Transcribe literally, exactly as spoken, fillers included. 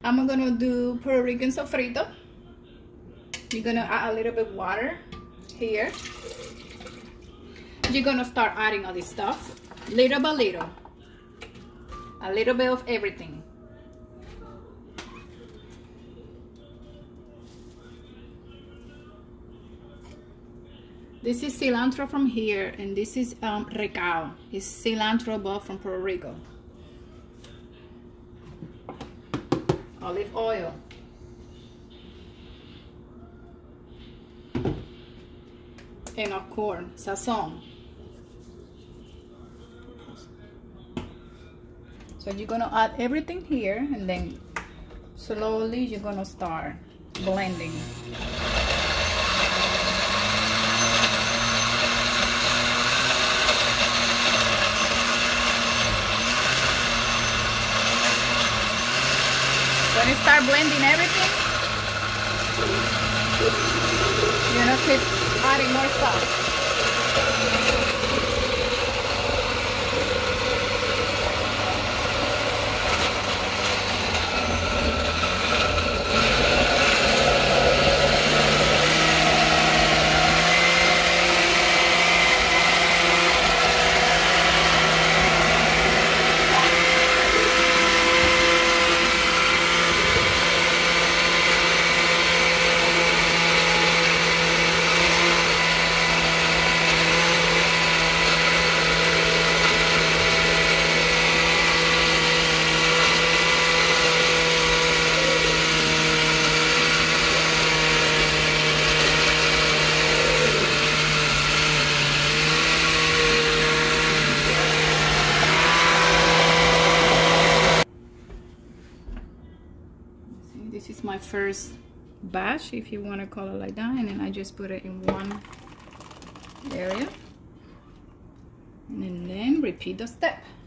I'm gonna do Puerto Rican sofrito. You're gonna add a little bit water here. You're gonna start adding all this stuff, little by little. A little bit of everything. This is cilantro from here, and this is um, recao. It's cilantro but from Puerto Rico. Olive oil. And of course, sazon. So you're gonna add everything here, and then slowly you're gonna start blending. When you start blending everything, you're gonna keep adding more stuff. This is my first batch, if you want to call it like that, and then I just put it in one area, and then repeat the step.